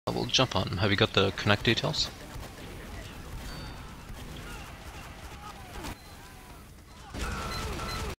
We'll jump on. Have you got the connect details?